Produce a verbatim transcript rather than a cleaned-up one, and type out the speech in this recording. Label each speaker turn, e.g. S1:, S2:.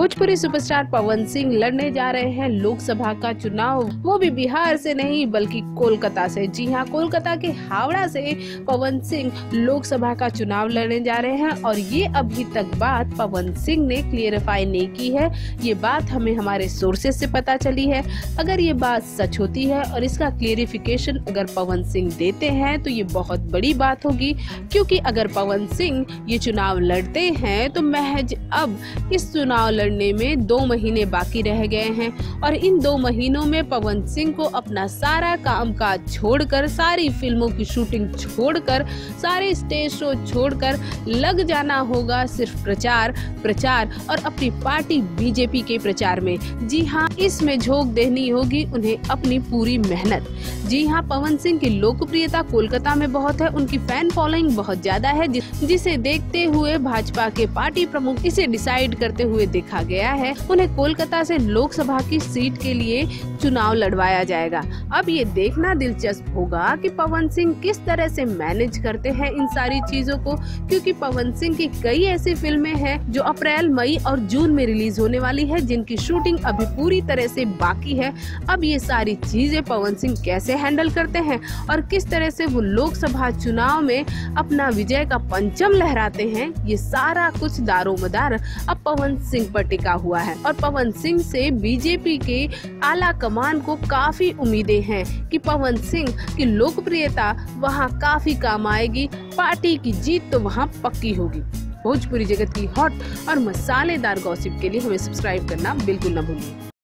S1: Bhojpuri superstar Pawan Singh लड़ने जा रहे हैं लोकसभा का चुनाव, वो भी बिहार से नहीं बल्कि कोलकाता से। जी हां, कोलकाता के हावड़ा से पवन सिंह लोकसभा का चुनाव लड़ने जा रहे हैं और ये अभी तक बात पवन सिंह ने क्लियरिफाई नहीं की है। ये बात हमें हमारे सोर्सेस से पता चली है। अगर ये बात सच होती है और इसका क्लियरिफिकेशन अगर पवन सिंह देते हैं तो ये बहुत बड़ी बात होगी, क्योंकि अगर पवन सिंह ये चुनाव लड़ते हैं तो महज अब इस चुनाव लड़ने में दो महीने बाकी रह गए हैं और इन दो महीनों में पवन सिंह को अपना सारा काम काज छोड़कर, सारी फिल्मों की शूटिंग छोड़कर, सारे स्टेज शो छोड़कर लग जाना होगा सिर्फ प्रचार प्रचार और अपनी पार्टी बीजेपी के प्रचार में। जी हाँ, इसमें झोंक देनी होगी उन्हें अपनी पूरी मेहनत। जी हाँ, पवन सिंह की लोकप्रियता कोलकाता में बहुत है, उनकी फैन फॉलोइंग बहुत ज्यादा है, जिसे देखते हुए भाजपा के पार्टी प्रमुख इसे डिसाइड करते हुए देखा गया है उन्हें कोलकाता से लोकसभा की सीट के लिए चुनाव लड़वाया जाएगा। अब ये देखना दिलचस्प होगा कि पवन सिंह किस तरह से मैनेज करते हैं इन सारी चीजों को, क्योंकि पवन सिंह की कई ऐसी फिल्में हैं जो अप्रैल, मई और जून में रिलीज होने वाली है, जिनकी शूटिंग अभी पूरी तरह से बाकी है। अब ये सारी चीजें पवन सिंह कैसे हैंडल करते हैं और किस तरह से वो लोकसभा चुनाव में अपना विजय का पंचम लहराते हैं, ये सारा कुछ दारोमदार अब पवन सिंह पर टिका हुआ है। और पवन सिंह से बीजेपी के आला कमान को काफी उम्मीदें हैं कि पवन सिंह की लोकप्रियता वहां काफी काम आएगी, पार्टी की जीत तो वहां पक्की होगी। भोजपुरी जगत की हॉट और मसालेदार गॉसिप के लिए हमें सब्सक्राइब करना बिल्कुल न भूलिए।